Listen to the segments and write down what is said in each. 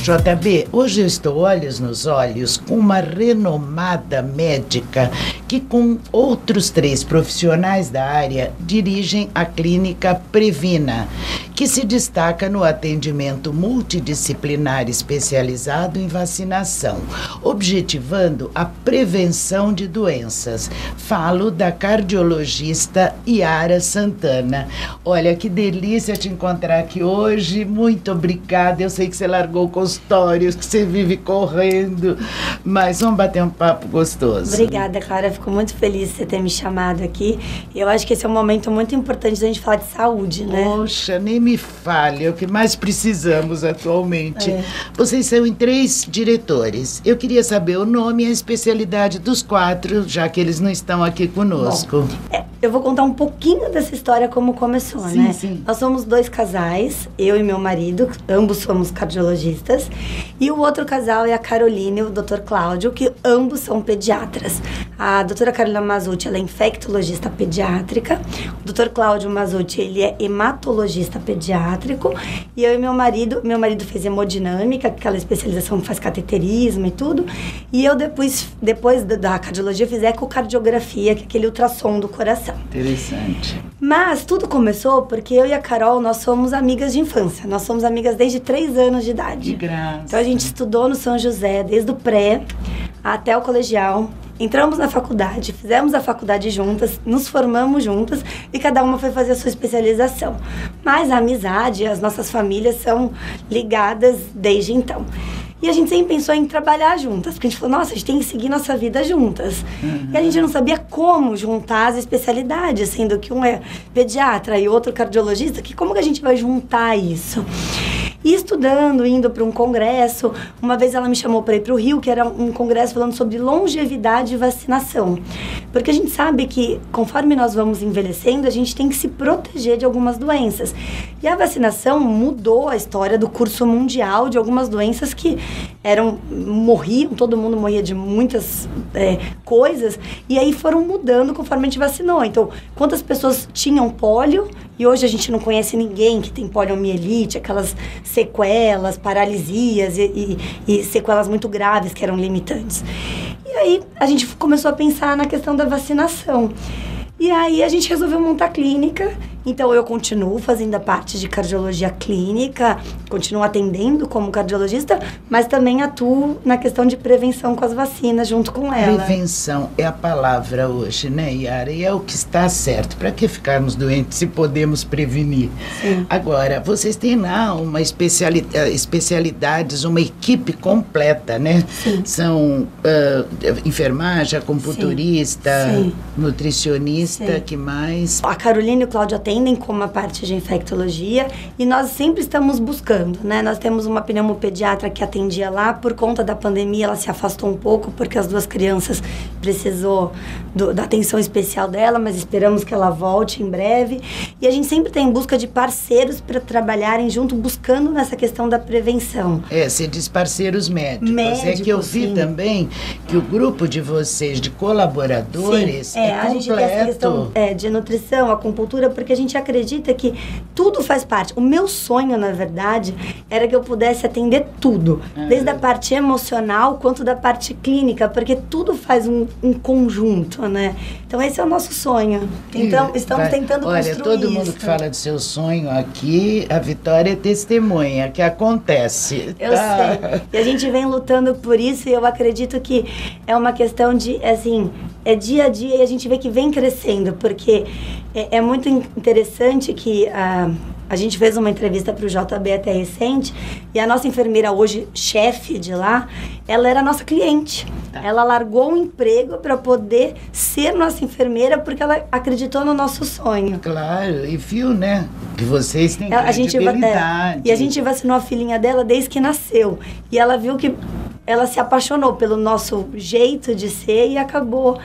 JB, hoje eu estou olhos nos olhos com uma renomada médica que, com outros 3 profissionais da área, dirigem a clínica Previna, que se destaca no atendimento multidisciplinar especializado em vacinação, objetivando a prevenção de doenças. Falo da cardiologista Yara Santana. Olha, que delícia te encontrar aqui hoje. Muito obrigada. Eu sei que você largou o consultório, que você vive correndo, mas vamos bater um papo gostoso. Obrigada, Clara. Fico muito feliz de você ter me chamado aqui. Eu acho que esse é um momento muito importante da gente falar de saúde, né? Poxa, nem me fale, é o que mais precisamos atualmente. Vocês são em 3 diretores. Eu queria saber o nome e a especialidade dos 4, já que eles não estão aqui conosco. Bom, eu vou contar um pouquinho dessa história, como começou, né? Sim. Nós somos 2 casais, eu e meu marido, ambos somos cardiologistas, e o outro casal é a Caroline e o Dr. Cláudio, que ambos são pediatras. A doutora Carolina Mazzucci, ela é infectologista pediátrica, o Dr. Cláudio Mazzucci, ele é hematologista pediátrico, e eu e meu marido fez hemodinâmica, aquela especialização que faz cateterismo e tudo, e eu depois da cardiologia fiz ecocardiografia, que é aquele ultrassom do coração. Interessante. Mas tudo começou porque eu e a Carol, nós somos amigas de infância. Nós somos amigas desde 3 anos de idade. Que graça. Então a gente estudou no São José, desde o pré até o colegial. Entramos na faculdade, fizemos a faculdade juntas, nos formamos juntas e cada uma foi fazer a sua especialização. Mas a amizade, as nossas famílias são ligadas desde então. E a gente sempre pensou em trabalhar juntas, porque a gente falou, nossa, a gente tem que seguir nossa vida juntas. E a gente não sabia como juntar as especialidades, sendo que um é pediatra e outro cardiologista, como que a gente vai juntar isso? E estudando, indo para um congresso, uma vez ela me chamou para ir para o Rio, que era um congresso falando sobre longevidade e vacinação. Porque a gente sabe que, conforme nós vamos envelhecendo, a gente tem que se proteger de algumas doenças. E a vacinação mudou a história do curso mundial de algumas doenças que morriam, todo mundo morria de muitas coisas, e aí foram mudando conforme a gente vacinou. Então, quantas pessoas tinham pólio, e hoje a gente não conhece ninguém que tem poliomielite, aquelas sequelas, paralisias e sequelas muito graves que eram limitantes. E aí a gente começou a pensar na questão da vacinação. E aí a gente resolveu montar a clínica. Então eu continuo fazendo a parte de cardiologia clínica, continuo atendendo como cardiologista, mas também atuo na questão de prevenção com as vacinas junto com ela. Prevenção é a palavra hoje, né, Yara? E é o que está certo. Para que ficarmos doentes se podemos prevenir? Sim. Agora, vocês têm lá uma especialidades, uma equipe completa, né? Sim. São enfermagem, acupunturista, Sim. nutricionista, Sim. que mais? A Carolina e o Cláudio atendem como a parte de infectologia e nós sempre estamos buscando, né? Nós temos uma pneumopediatra que atendia lá, por conta da pandemia ela se afastou um pouco porque as 2 crianças precisou da atenção especial dela, mas esperamos que ela volte em breve. E a gente sempre tem em busca de parceiros para trabalharem junto, buscando nessa questão da prevenção. Você diz parceiros médicos. É que eu vi sim. também que o grupo de vocês, de colaboradores, sim. é A completo. gente tem essa questão de nutrição, acupuntura, porque a gente acredita que tudo faz parte. O meu sonho, na verdade, era que eu pudesse atender tudo. Desde a parte emocional quanto da parte clínica, porque tudo faz um conjunto, né? Então esse é o nosso sonho. Então estamos tentando construir isso. Olha, todo mundo que fala do seu sonho aqui, a Vitória é testemunha, que acontece. Eu sei. E a gente vem lutando por isso e eu acredito que é uma questão de, assim, é dia a dia e a gente vê que vem crescendo, porque é muito interessante que a gente fez uma entrevista para o JB até recente e a nossa enfermeira hoje, chefe de lá, ela era nossa cliente. Ela largou o emprego para poder ser nossa enfermeira porque ela acreditou no nosso sonho. Claro, e viu, né? Que vocês têm credibilidade. E a gente vacinou a filhinha dela desde que nasceu. E ela viu que ela se apaixonou pelo nosso jeito de ser e acabou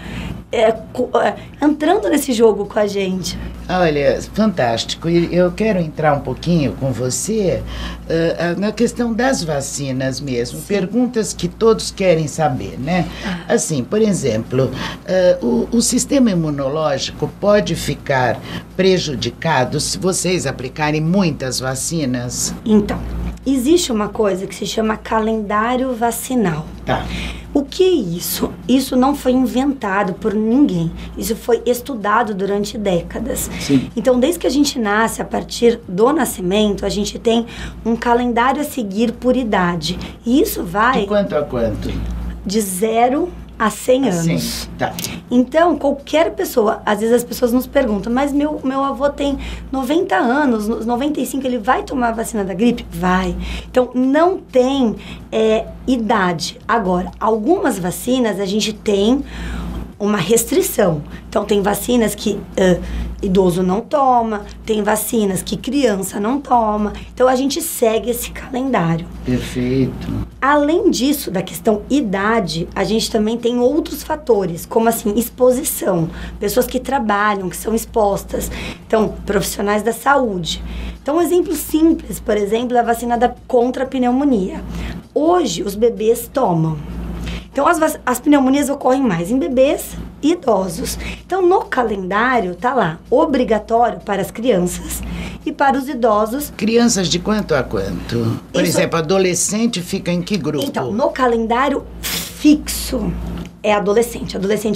entrando nesse jogo com a gente. Olha, fantástico. E eu quero entrar um pouquinho com você na questão das vacinas mesmo. Sim. Perguntas que todos querem saber, né? Assim, por exemplo, o sistema imunológico pode ficar prejudicado se vocês aplicarem muitas vacinas? Então, Existe uma coisa que se chama calendário vacinal. Tá. O que é isso? Isso não foi inventado por ninguém. Isso foi estudado durante décadas. Sim. Então, desde que a gente nasce, a partir do nascimento, a gente tem um calendário a seguir por idade. E isso vai... De quanto a quanto? De 0 a 100 anos. Sim, tá. Então, qualquer pessoa, às vezes as pessoas nos perguntam, mas meu avô tem 90 anos, nos 95 ele vai tomar a vacina da gripe? Vai. Então, não tem idade. Agora, algumas vacinas a gente tem uma restrição. Então, tem vacinas que idoso não toma, tem vacinas que criança não toma. Então, a gente segue esse calendário. Perfeito. Além disso, da questão idade, a gente também tem outros fatores, como assim, exposição. Pessoas que trabalham, que são expostas. Então, profissionais da saúde. Então, um exemplo simples, por exemplo, é a vacina contra a pneumonia. Hoje, os bebês tomam. Então, as pneumonias ocorrem mais em bebês e idosos. Então, no calendário, tá lá, obrigatório para as crianças e para os idosos. Crianças de quanto a quanto? Por exemplo, adolescente fica em que grupo? Então, no calendário fixo é adolescente.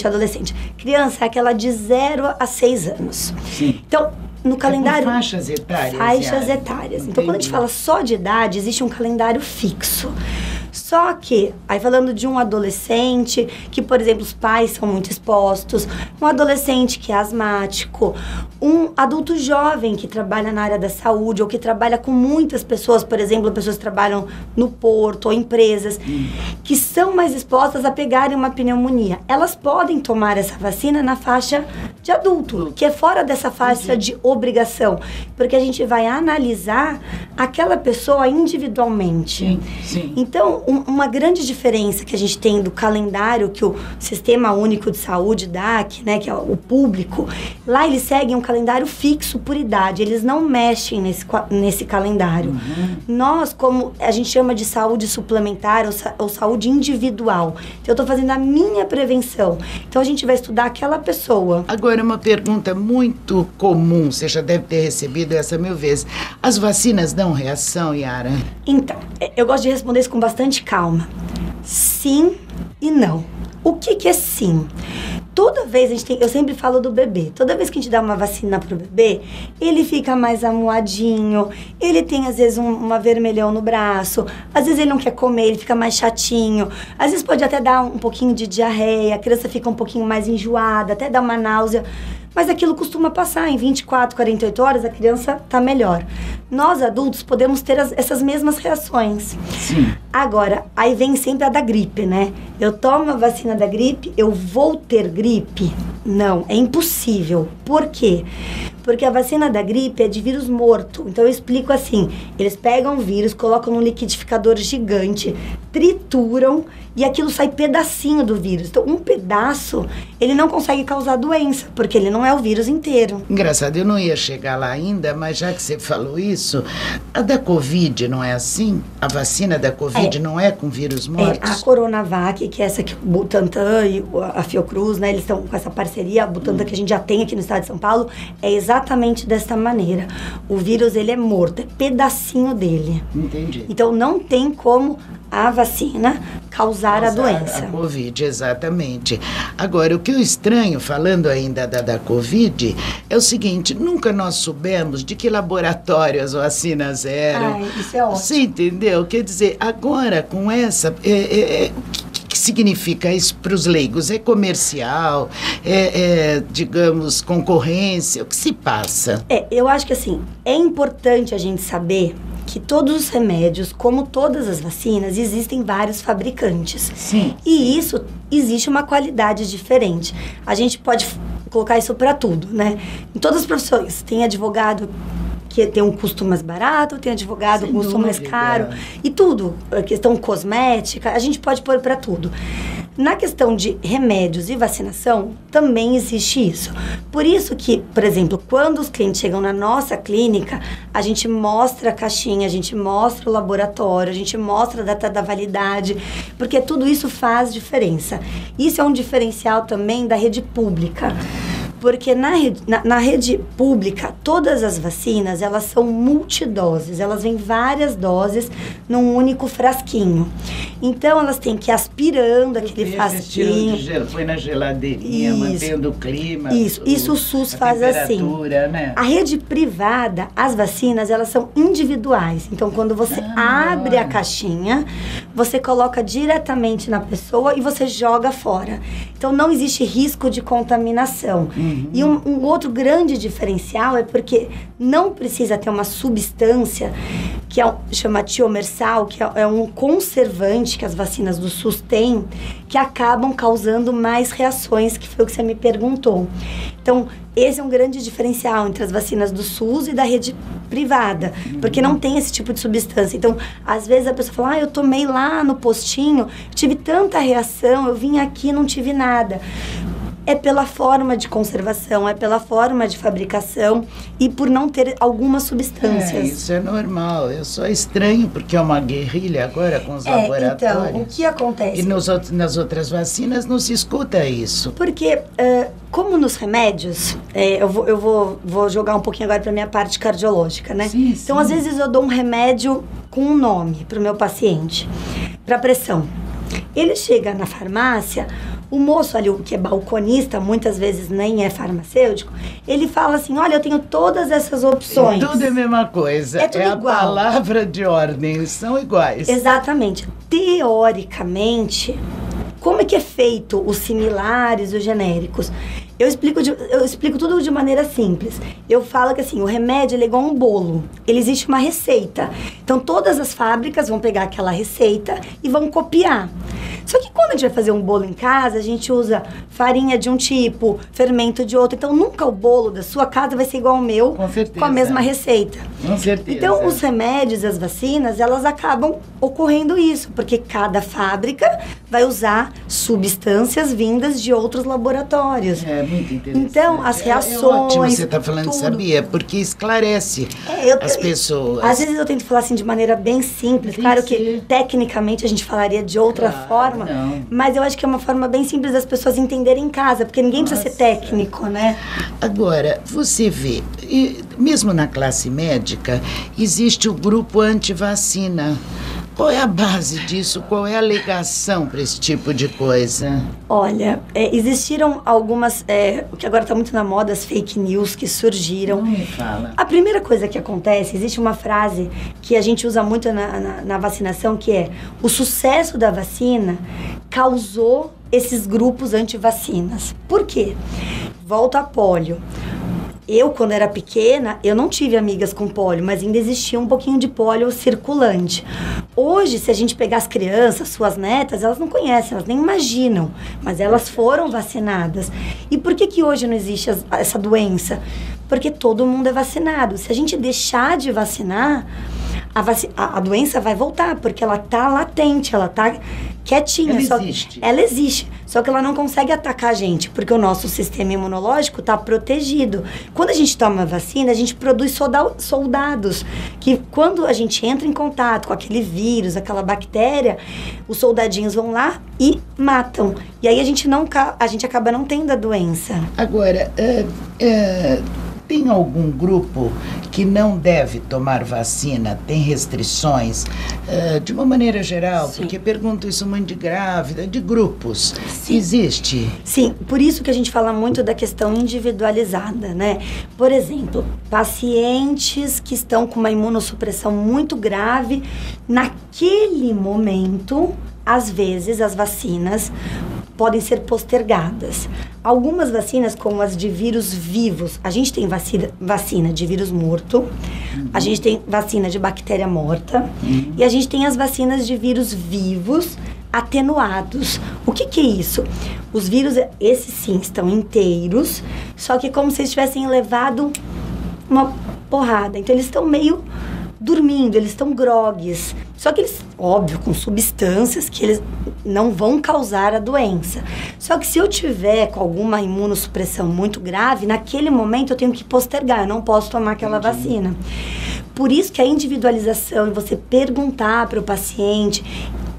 Criança é aquela de 0 a 6 anos. Sim. Então, no calendário... Faixas etárias. Faixas etárias. Então, quando a gente fala só de idade, existe um calendário fixo. Só que, aí falando de um adolescente, que, por exemplo, os pais são muito expostos, um adolescente que é asmático, um adulto jovem que trabalha na área da saúde ou que trabalha com muitas pessoas, por exemplo, pessoas que trabalham no porto ou empresas, que são mais expostas a pegarem uma pneumonia. Elas podem tomar essa vacina na faixa de adulto, que é fora dessa faixa de obrigação, porque a gente vai analisar aquela pessoa individualmente. Sim. Então, uma grande diferença que a gente tem do calendário que o Sistema Único de Saúde dá, que é o público, lá eles seguem um calendário fixo por idade, eles não mexem nesse calendário. Nós, como a gente chama de saúde suplementar ou saúde individual, então eu estou fazendo a minha prevenção. Então a gente vai estudar aquela pessoa. Agora, uma pergunta muito comum, você já deve ter recebido essa 1000 vezes. As vacinas dão reação, Yara? Então, eu gosto de responder isso com bastante calma. Sim e não. O que é sim? Toda vez eu sempre falo do bebê, toda vez que a gente dá uma vacina pro bebê, ele fica mais amuadinho, ele tem às vezes uma vermelhão no braço, às vezes ele não quer comer, ele fica mais chatinho, às vezes pode até dar um pouquinho de diarreia, a criança fica um pouquinho mais enjoada, até dá uma náusea, mas aquilo costuma passar, em 24, 48 horas a criança tá melhor. Nós adultos podemos ter essas mesmas reações. Sim. Agora, aí vem sempre a da gripe, né? Eu tomo a vacina da gripe, eu vou ter gripe? Não, é impossível. Por quê? Porque a vacina da gripe é de vírus morto. Então eu explico assim, eles pegam o vírus, colocam num liquidificador gigante, trituram e aquilo sai pedacinho do vírus. Então um pedaço, ele não consegue causar doença, porque ele não é o vírus inteiro. Engraçado, eu não ia chegar lá ainda, mas já que você falou isso, a da Covid não é assim? A vacina da Covid não é com vírus mortos? A Coronavac, que é essa que o Butantan e a Fiocruz, né, eles estão com essa parceria, a Butantan que a gente já tem aqui no estado de São Paulo, é exatamente desta maneira. O vírus, ele é morto, é pedacinho dele. Entendi. Então, não tem como a vacina causar a doença. A Covid, exatamente. Agora, o que eu estranho, falando ainda da Covid, é o seguinte, nunca nós soubemos de que laboratório as vacinas eram. Isso é ótimo. Você entendeu? Quer dizer, agora com essa... O que significa isso para os leigos? É comercial? Digamos, concorrência? O que se passa? Eu acho que assim, é importante a gente saber que todos os remédios, como todas as vacinas, existem vários fabricantes. Sim. E isso, existe uma qualidade diferente. A gente pode colocar isso para tudo, né? Em todas as profissões, tem advogado que tem um custo mais barato, tem advogado com custo mais caro, e tudo, a questão cosmética, a gente pode pôr para tudo. Na questão de remédios e vacinação, também existe isso. Por isso que, por exemplo, quando os clientes chegam na nossa clínica, a gente mostra a caixinha, a gente mostra o laboratório, a gente mostra a data da validade, porque tudo isso faz diferença. Isso é um diferencial também da rede pública. Porque na rede pública, todas as vacinas, elas são multidoses. Elas vêm várias doses num único frasquinho. Então, elas têm que ir aspirando aquele frasquinho. Põe na geladeirinha, mantendo o clima. Isso o SUS faz assim. Né? A rede privada, as vacinas, elas são individuais. Então, quando você abre a caixinha, você coloca diretamente na pessoa e você joga fora. Então, não existe risco de contaminação. E um outro grande diferencial é porque não precisa ter uma substância que chama tiomersal, que é um conservante que as vacinas do SUS têm, que acabam causando mais reações, que foi o que você me perguntou. Então, esse é um grande diferencial entre as vacinas do SUS e da rede privada, porque não tem esse tipo de substância. Então, às vezes a pessoa fala, eu tomei lá no postinho, tive tanta reação, eu vim aqui e não tive nada. É pela forma de conservação, é pela forma de fabricação e por não ter algumas substâncias. Isso é normal. Eu só estranho porque é uma guerrilha agora com os laboratórios. Então, o que acontece? E nas outras vacinas não se escuta isso. Porque, como nos remédios, eu vou jogar um pouquinho agora para a minha parte cardiológica, né? Sim, então, às vezes eu dou um remédio com um nome para o meu paciente, para pressão. Ele chega na farmácia, o moço ali, que é balconista, muitas vezes nem é farmacêutico, ele fala assim, olha, eu tenho todas essas opções. Tudo é a mesma coisa. É tudo igual. A palavra de ordem, são iguais. Exatamente. Teoricamente, como é que é feito os similares e os genéricos? Eu explico tudo de maneira simples. Eu falo que assim, o remédio ele é igual um bolo. Ele existe uma receita. Então, todas as fábricas vão pegar aquela receita e vão copiar. Só que quando a gente vai fazer um bolo em casa, a gente usa farinha de um tipo, fermento de outro. Então, nunca o bolo da sua casa vai ser igual ao meu, com certeza, com a mesma receita. Com certeza. Então, os remédios e as vacinas, elas acabam ocorrendo isso, porque cada fábrica vai usar substâncias vindas de outros laboratórios. É muito interessante. Então, as reações... É ótimo você está falando, tudo. Sabia? Porque esclarece as pessoas. Às vezes eu tento falar assim de maneira bem simples. Claro que tecnicamente a gente falaria de outra forma, mas eu acho que é uma forma bem simples das pessoas entenderem em casa, porque ninguém precisa ser técnico, né? Agora, você vê, mesmo na classe médica, existe o grupo anti-vacina. Qual é a base disso? Qual é a alegação para esse tipo de coisa? Olha, existiram algumas, o que agora está muito na moda, as fake news que surgiram. Não me fala. A primeira coisa que acontece, existe uma frase que a gente usa muito na vacinação, que é: o sucesso da vacina causou esses grupos anti-vacinas. Por quê? Volta a pólio. Eu, quando era pequena, eu não tive amigas com pólio, mas ainda existia um pouquinho de pólio circulante. Hoje, se a gente pegar as crianças, suas netas, elas não conhecem, elas nem imaginam, mas elas foram vacinadas. E por que hoje não existe essa doença? Porque todo mundo é vacinado. Se a gente deixar de vacinar, a doença vai voltar, porque ela tá latente, ela tá quietinha. Ela existe, só que ela não consegue atacar a gente, porque o nosso sistema imunológico tá protegido. Quando a gente toma vacina, a gente produz soldados, que quando a gente entra em contato com aquele vírus, aquela bactéria, os soldadinhos vão lá e matam. E aí a gente acaba não tendo a doença. Agora, tem algum grupo que não deve tomar vacina? Tem restrições? De uma maneira geral, sim, porque pergunto isso muito de grávida, de grupos. Sim. Existe? Sim, por isso que a gente fala muito da questão individualizada, né? Por exemplo, pacientes que estão com uma imunossupressão muito grave, naquele momento, às vezes as vacinas podem ser postergadas. Algumas vacinas, como as de vírus vivos, a gente tem vacina de vírus morto, a gente tem vacina de bactéria morta, e a gente tem as vacinas de vírus vivos atenuados. O que é isso? Os vírus, esses sim, estão inteiros, só que é como se eles tivessem levado uma porrada. Então, eles estão meio dormindo, eles estão grogues. Só que eles, óbvio, com substâncias que eles não vão causar a doença. Só que se eu tiver com alguma imunossupressão muito grave, naquele momento eu tenho que postergar, eu não posso tomar aquela vacina. Por isso que a individualização e você perguntar para o paciente,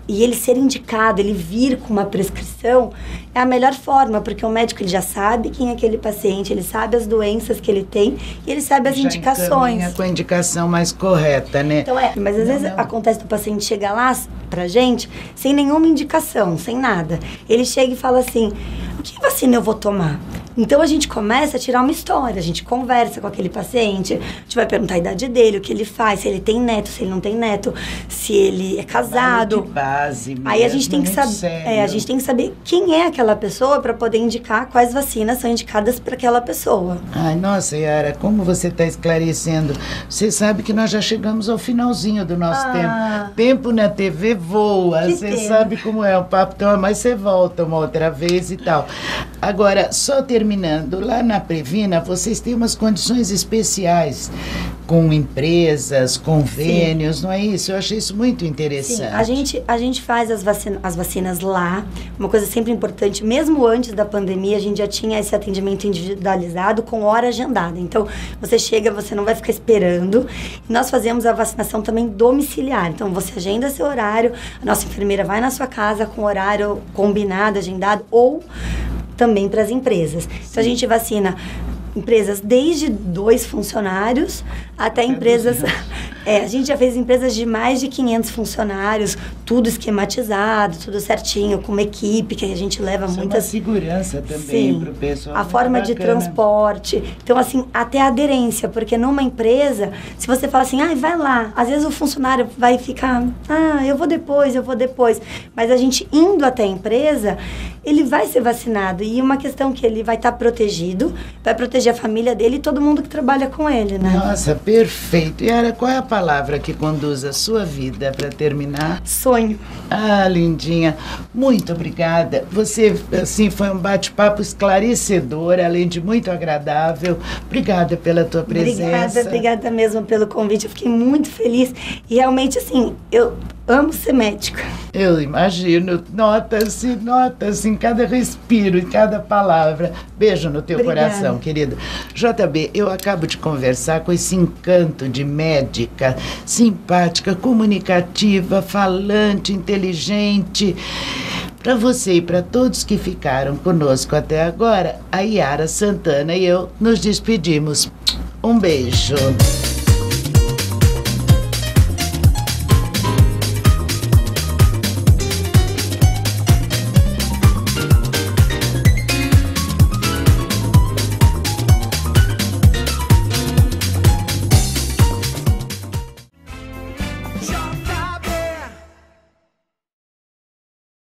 e ele ser indicado, ele vir com uma prescrição, é a melhor forma, porque o médico ele já sabe quem é aquele paciente, ele sabe as doenças que ele tem e ele sabe as indicações. Com a indicação mais correta, né? Então mas às vezes acontece do paciente chegar lá pra gente sem nenhuma indicação, sem nada. Ele chega e fala assim, que vacina eu vou tomar? Então a gente começa a tirar uma história, a gente conversa com aquele paciente, a gente vai perguntar a idade dele, o que ele faz, se ele tem neto, se ele não tem neto, se ele é casado. De base mesmo, aí a gente tem que saber, a gente tem que saber quem é aquela pessoa para poder indicar quais vacinas são indicadas para aquela pessoa. Ai, nossa, Yara, como você está esclarecendo. Você sabe que nós já chegamos ao finalzinho do nosso tempo. Tempo na TV voa, você sabe como é, o papo toma, mas você volta uma outra vez e tal. Agora, só terminando, lá na Previna, vocês têm umas condições especiais com empresas, convênios, não é isso? Eu achei isso muito interessante. Sim, a gente faz as vacinas lá, uma coisa sempre importante, mesmo antes da pandemia, a gente já tinha esse atendimento individualizado com hora agendada. Então, você chega, você não vai ficar esperando. E nós fazemos a vacinação também domiciliar. Então, você agenda seu horário, a nossa enfermeira vai na sua casa com horário combinado, agendado, ou também para as empresas. Então, a gente vacina empresas desde 2 funcionários até empresas... a gente já fez empresas de mais de 500 funcionários, tudo esquematizado, tudo certinho, com uma equipe que a gente leva muita segurança também para o pessoal. A forma de transporte. Então, assim, até a aderência, porque numa empresa, se você fala assim, vai lá, às vezes o funcionário vai ficar, eu vou depois. Mas a gente indo até a empresa, ele vai ser vacinado. E uma questão que ele vai estar protegido, vai proteger a família dele e todo mundo que trabalha com ele, né? Nossa, perfeito. E Yara, qual é a palavra que conduz a sua vida para terminar? Sonho. Ah, lindinha. Muito obrigada. Você, assim, foi um bate-papo esclarecedor, além de muito agradável. Obrigada pela tua presença. Obrigada mesmo pelo convite. Eu fiquei muito feliz. E realmente, assim, eu amo ser médica. Eu imagino. Nota-se em cada respiro, em cada palavra. Beijo no teu coração, querido. JB, eu acabo de conversar com esse encanto de médica, simpática, comunicativa, falante, inteligente. Para você e para todos que ficaram conosco até agora, a Yara Santana e eu nos despedimos. Um beijo.